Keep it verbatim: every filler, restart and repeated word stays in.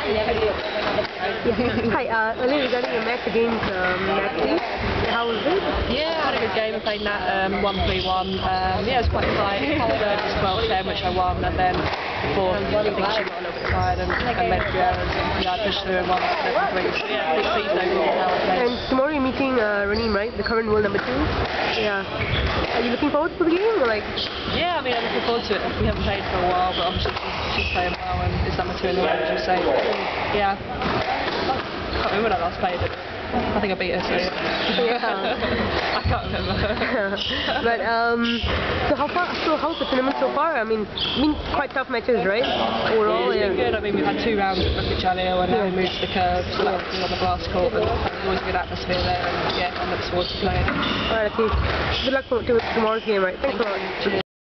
Yeah. Hi, uh, earlier regarding your match against um, Natalie, how was it? Yeah, I had a good game. I played Nat um, one three one. Um, yeah, it was quite tight. The third was twelve ten, which I won, and then the fourth, I think she got a little bit tired and, and made a few errors. And, yeah, I pushed through and won eleven three. So yeah, pretty pleased overall how I played. And tomorrow you're meeting uh, Raneem, right? The current world number two. Yeah. Are you looking forward to the game, or like? Yeah, I mean, I'm looking forward to it. We haven't played for a while, but obviously she's, she's playing well and is number two in the world, as you say. Yeah. I can't remember when I last played it. I think I beat her, so yeah. I can't remember. But um, so how far? So how's the tournament so far? I mean, been quite tough matches, right? Overall, yeah, yeah. It's been good. I mean, we've had two rounds at Rugby Channel, and now we moved to the curve, so that was on the glass court. But there's always a good atmosphere there, and yeah, I'm looking forward to playing. Alright, okay. Good luck for, to tomorrow's game, right? Thanks a lot.